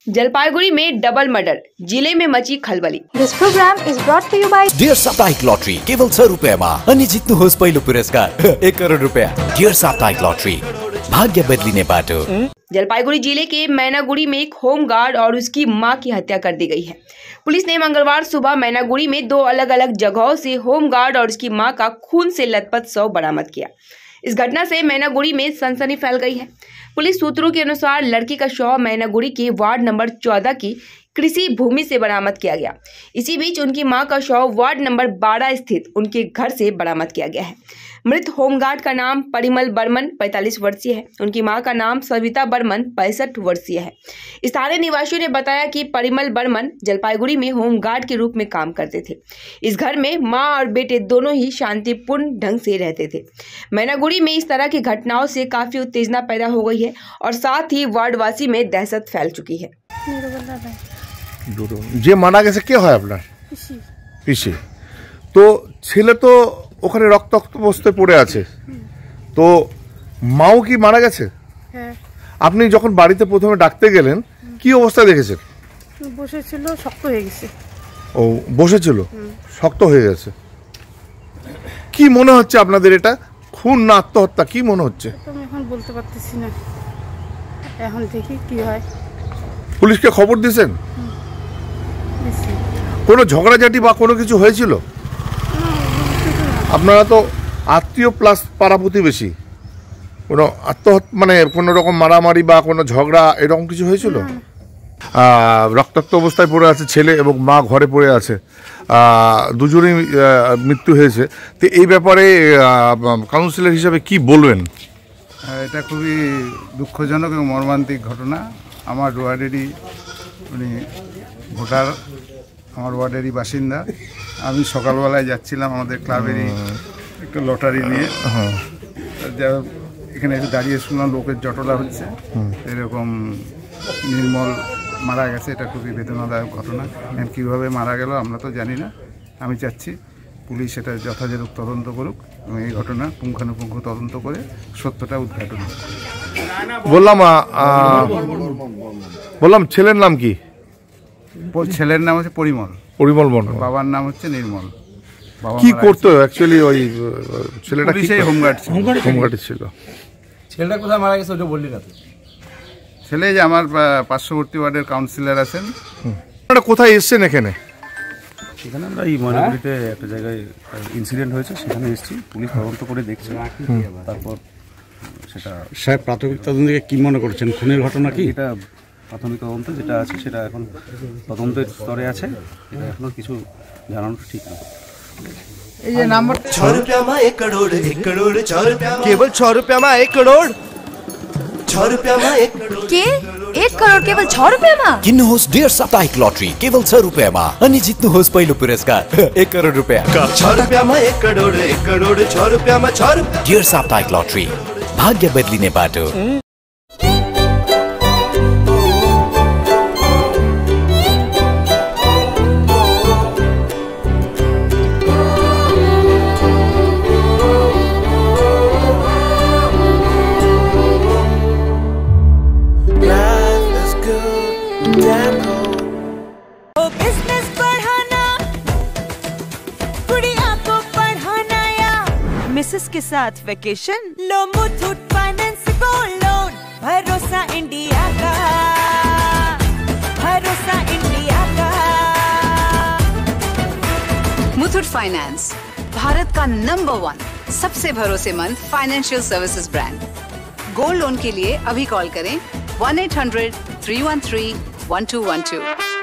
जलपाईगुड़ी में double murder, जिले में मची खलबली। This program is brought to you by dear साप्ताहिक लॉटरी केवल 100 रुपैयाँमा अनि जित्नुहोस् पहिलो पुरस्कार 1 करोड रुपैयाँ। डियर साप्ताहिक लॉटरी, भाग्य बदलिने बाटो। जलपाईगुड़ी जिले के मैनागुड़ी में एक होमगार्ड और उसकी मां की हत्या कर दी गई है। पुलिस ने मंगलवार सुबह मैनागुड़ी में 2 अलग अलग जगहों से होमगार्ड और उसकी मां का खून से लथपथ शव बरामद किया। इस घटना से मैनागुड़ी में सनसनी फैल गई है। पुलिस सूत्रों के अनुसार लड़की का शव मैनागुड़ी के वार्ड नंबर 14 की कृषि भूमि से बरामद किया गया। इसी बीच उनकी मां का शव वार्ड नंबर 12 स्थित उनके घर से बरामद किया गया है। मृत होमगार्ड का नाम परिमल बर्मन 45 वर्षीय है। उनकी मां का नाम सविता बर्मन 65 वर्षीय है। स्थानीय निवासियों ने बताया कि परिमल बर्मन जलपाईगुड़ी में होमगार्ड के रूप में काम करते थे। इस घर में मां और बेटे दोनों ही शांतिपूर्ण ढंग से रहते थे। मैनागुड़ी में इस तरह की घटनाओं से काफी उत्तेजना पैदा हो गई है और साथ ही वार्डवासी में दहशत फैल चुकी है। যে মারা গেছে কে হয় আপনার? পিসি। তো ছেলে তো ওখানে রক্তাক্ত অবস্থায় পড়ে আছে, তো মাও কি মারা গেছে? হ্যাঁ। আপনি যখন বাড়িতে প্রথমে ডাকতে গেলেন কি অবস্থা দেখেছেন? বসেছিল, শক্ত হয়ে গেছে। ও বসেছিল, শক্ত হয়ে গেছে। কি মনে হচ্ছে আপনাদের, এটা খুন না আত্মহত্যা, কি মনে হচ্ছে? আমি এখন বলতে পারতেছি না, এখন দেখি কি হয়। পুলিশকে খবর দিয়েছেন? কোনো ঝগড়াঝাটি বা কোনো কিছু হয়েছিল? আপনারা তো আত্মীয় প্লাস পাড়া প্রতিবেশী, কোনো আত্মহত্যা মানে কোনো রকম মারামারি বা কোনো ঝগড়া এরকম কিছু হয়েছিল? রক্তাক্ত অবস্থায় পড়ে আছে ছেলে এবং মা ঘরে পড়ে আছে, দুজনেই মৃত্যু হয়েছে। তো এই ব্যাপারে কাউন্সিলর হিসাবে কি বলবেন? এটা খুবই দুঃখজনক এবং মর্মান্তিক ঘটনা। আমার ওয়ার্ডেরই উনি ভোটার, আমার ওয়ার্ডেরই বাসিন্দা। আমি সকালবেলায় যাচ্ছিলাম আমাদের ক্লাবেরই একটু লটারি নিয়ে, এখানে একটু দাঁড়িয়ে শুনলাম লোকের জটলা হচ্ছে, এরকম নির্মল মারা গেছে। এটা খুবই বেদনাদায়ক ঘটনা। কীভাবে মারা গেল আমরা তো জানি না। আমি চাচ্ছি পুলিশ এটা যথাযথ তদন্ত করুক এবং এই ঘটনা পুঙ্খানুপুঙ্খ তদন্ত করে সত্যটা উদ্ঘাটন করুক। বললাম ছেলের নাম কি? ছেলের নাম হচ্ছে পরিমল। পরিমল বর্মন। বাবার নাম হচ্ছে নির্মল। কি করতো অ্যাকচুয়ালি ওই ছেলেটা? সেই হোমগার্ড ছিল। ছেলেটা কোথায় মারা গেছে ওটা বললি না তো? ছেলে যে আমার পার্শ্ববর্তী ওয়ার্ডের কাউন্সিলর আছেন। আপনারা কোথায় এসছেন এখানে? এখানে আমরা এই ময়নাগুড়িতে একটা জায়গায় ইনসিডেন্ট হয়েছে, সেখানে এসেছি। পুলিশ তদন্ত করে দেখছে, তারপর সেটা সাহেব প্রাথমিক তদন্তে কি মনে করছেন, খুনের ঘটনা কি? এটা প্রাথমিক তদন্ত যেটা আছে সেটা এখন তদন্তের স্তরে আছে, এটা এখনো কিছু জানানো ঠিক না। এই যে নাম্বার 6 रुपया में 1 करोड़ 1 करोड़ 6 रुपया केवल 6 रुपया में 1 करोड़ 6 रुपया में 1 करोड़ के 1 करोड़ केवल 6 रुपैयाँमा। किन्नुहोस् डियर साप्ताहिक लॉटरी केवल 6 रुपैयाँमा अनि जित्नुहोस् पहिलो पुरस्कार 1 करोड रुपैयाँ। 6 रुपया में 1 करोड़ 1 करोड़ 6 रुपया में 6 रुपया। डियर साप्ताहिक लॉटरी, भाग्य बदलिने बाटो। बिजनेस बढ़ाना, गुड़िया को पढ़ाना या मिसेस के साथ वेकेशन, लो मुथूट फाइनेंस गोल्ड लोन। भरोसा इंडिया का, भरोसा इंडिया का। मुथूट फाइनेंस भारत का नंबर 1 सबसे भरोसेमंद financial services brand. Gold loan के लिए अभी कॉल करें 1-800-313-1212।